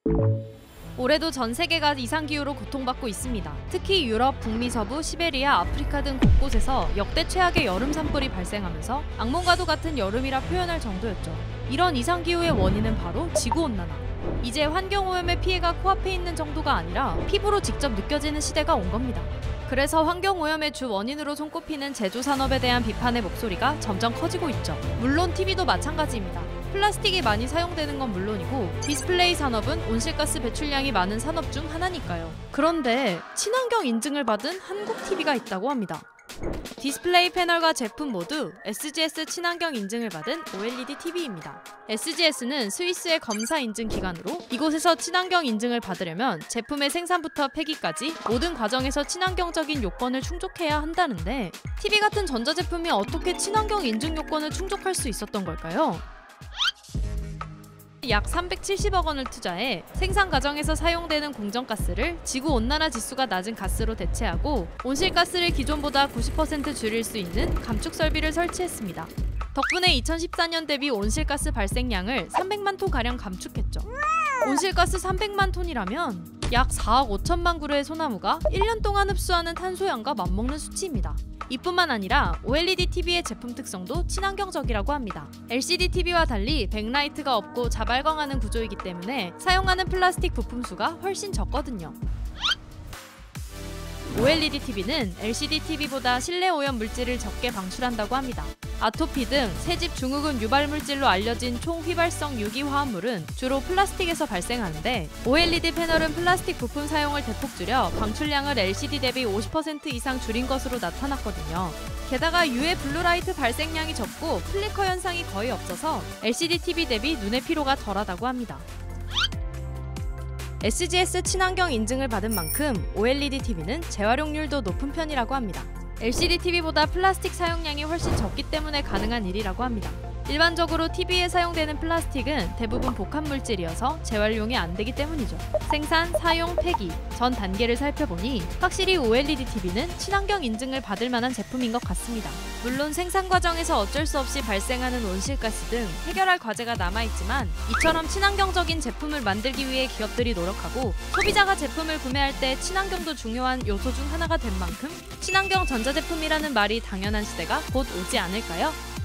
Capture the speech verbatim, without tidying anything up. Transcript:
올해도 전 세계가 이상기후로 고통받고 있습니다. 특히 유럽, 북미 서부, 시베리아, 아프리카 등 곳곳에서 역대 최악의 여름 산불이 발생하면서 악몽과도 같은 여름이라 표현할 정도였죠. 이런 이상기후의 원인은 바로 지구온난화. 이제 환경오염의 피해가 코앞에 있는 정도가 아니라 피부로 직접 느껴지는 시대가 온 겁니다. 그래서 환경오염의 주 원인으로 손꼽히는 제조산업에 대한 비판의 목소리가 점점 커지고 있죠. 물론 티비도 마찬가지입니다. 플라스틱이 많이 사용되는 건 물론이고 디스플레이 산업은 온실가스 배출량이 많은 산업 중 하나니까요. 그런데 친환경 인증을 받은 한국 티비가 있다고 합니다. 디스플레이 패널과 제품 모두 에스지에스 친환경 인증을 받은 오엘이디 티비입니다. 에스지에스는 스위스의 검사 인증 기관으로 이곳에서 친환경 인증을 받으려면 제품의 생산부터 폐기까지 모든 과정에서 친환경적인 요건을 충족해야 한다는데 티비 같은 전자제품이 어떻게 친환경 인증 요건을 충족할 수 있었던 걸까요? 약 삼백칠십억 원을 투자해 생산 과정에서 사용되는 공정가스를 지구온난화 지수가 낮은 가스로 대체하고 온실가스를 기존보다 구십 퍼센트 줄일 수 있는 감축 설비를 설치했습니다. 덕분에 이천십사 년 대비 온실가스 발생량을 삼백만 톤가량 감축했죠. 온실가스 삼백만 톤이라면 약 사억 오천만 그루의 소나무가 일 년 동안 흡수하는 탄소량과 맞먹는 수치입니다. 이뿐만 아니라 오엘이디 티비의 제품 특성도 친환경적이라고 합니다. 엘시디 티비와 달리 백라이트가 없고 자발광하는 구조이기 때문에 사용하는 플라스틱 부품 수가 훨씬 적거든요. 오엘이디 티비는 엘시디 티비보다 실내 오염 물질을 적게 방출한다고 합니다. 아토피 등 새집 증후군 유발 물질로 알려진 총휘발성 유기화합물은 주로 플라스틱에서 발생하는데 오엘이디 패널은 플라스틱 부품 사용을 대폭 줄여 방출량을 엘시디 대비 오십 퍼센트 이상 줄인 것으로 나타났거든요. 게다가 유해 블루라이트 발생량이 적고 플리커 현상이 거의 없어서 엘시디 티비 대비 눈의 피로가 덜하다고 합니다. 에스지에스 친환경 인증을 받은 만큼 오엘이디 티비는 재활용률도 높은 편이라고 합니다. 엘시디 티비보다 플라스틱 사용량이 훨씬 적기 때문에 가능한 일이라고 합니다. 일반적으로 티비에 사용되는 플라스틱은 대부분 복합물질이어서 재활용이 안 되기 때문이죠. 생산, 사용, 폐기 전 단계를 살펴보니 확실히 오엘이디 티비는 친환경 인증을 받을 만한 제품인 것 같습니다. 물론 생산 과정에서 어쩔 수 없이 발생하는 온실가스 등 해결할 과제가 남아있지만 이처럼 친환경적인 제품을 만들기 위해 기업들이 노력하고 소비자가 제품을 구매할 때 친환경도 중요한 요소 중 하나가 된 만큼 친환경 전자제품이라는 말이 당연한 시대가 곧 오지 않을까요?